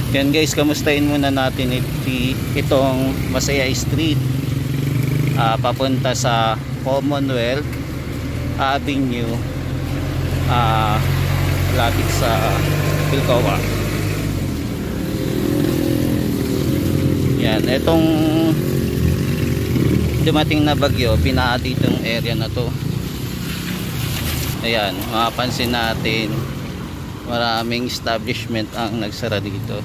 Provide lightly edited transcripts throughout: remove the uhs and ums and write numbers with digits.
Yan guys, kamustahin muna natin itong Masaya Street papunta sa Commonwealth Avenue, lapit sa Pilcoa. Yan, itong dumating na bagyo, pinaa ditong area na to. Ayan, mapapansin natin maraming establishment ang nagsara dito.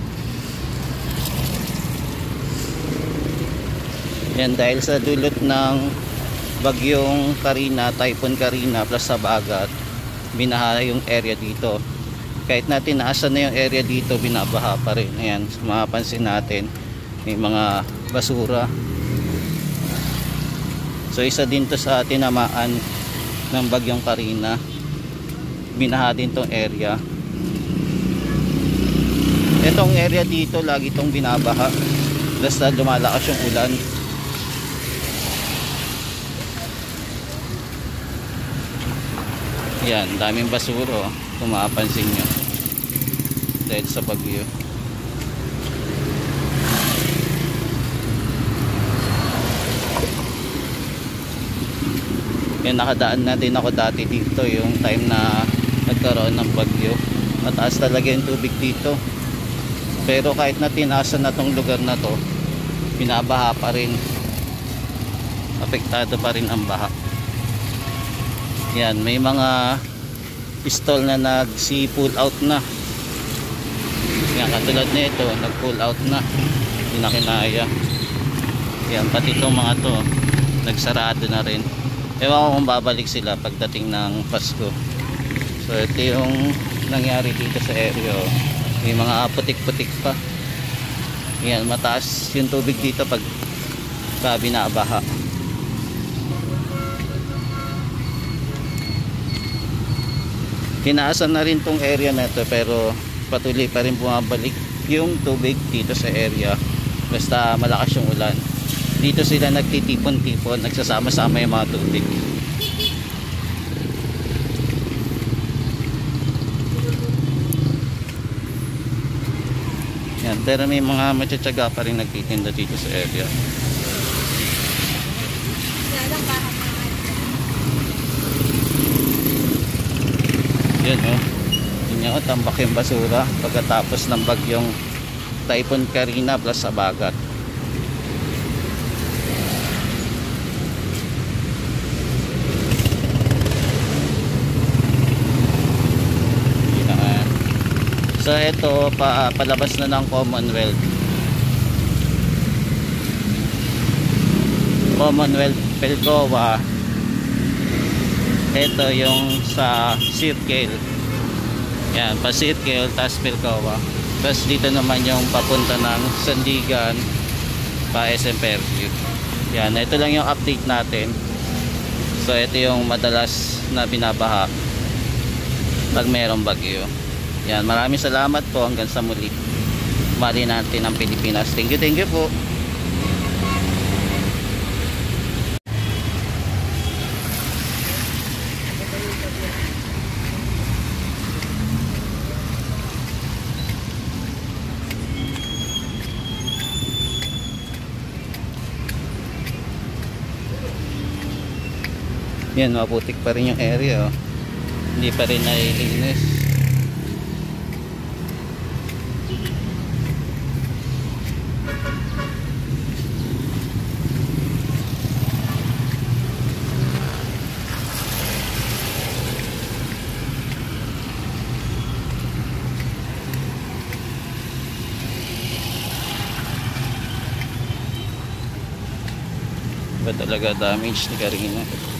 Yan, dahil sa dulot ng bagyong Karina, Typhoon Karina plus sa bagat, binaha yung area dito. Kahit natin naasan na yung area dito, binabaha pa rin. Ayan, mapapansin natin may mga basura. So isa din to sa tinamaan ng bagyong Karina, binaha din tong area. Itong area dito lagi itong binabaha basta lumalakas yung ulan. Yan, daming basura kung mapapansin nyo dahil sa bagyo. Yan, nakadaan na din ako dati dito yung time na nagkaroon ng bagyo. Mataas talaga yung tubig dito, pero kahit na tinaasan na tong lugar na to, binabaha pa rin, apektado pa rin ang baha. Yan, may mga stall na nag-pull out na. Yan, katulad na ito, nag-pull out na, hindi na kinaya. Yan, pati itong mga to nagsarado na rin. Ewan ko kung babalik sila pagdating ng Pasko. So ito yung nangyari dito sa area. May mga putik-putik pa. Yan, mataas yung tubig dito pag binabaha. Tinaasan na rin tong area na ito, pero patuloy pa rin bumabalik yung tubig dito sa area basta malakas yung ulan. Dito sila nagtitipon-tipon, nagsasama-sama yung mga tubig. Yan, pero may mga matsyatsaga pa rin nagtitinda dito sa area. Yan yun yung tambak yung basura pagkatapos ng bagyong Typhoon Karina plus sa bagat. So ito, palabas na ng Commonwealth Pilcoa. Ito yung sa Circle. Yan, pa Circle tas Pilcoa. Tapos dito naman yung papunta ng Sandigan pa SM Fairview. Yan, ito lang yung update natin. So ito yung madalas na binabaha pag merong bagyo. Yan, maraming salamat po, hanggang sa muli. Mali natin ang Pilipinas. Thank you po. Yan, maputik pa rin yung area, oh. Hindi pa rin nailinis. Ba talaga damage ni Karina?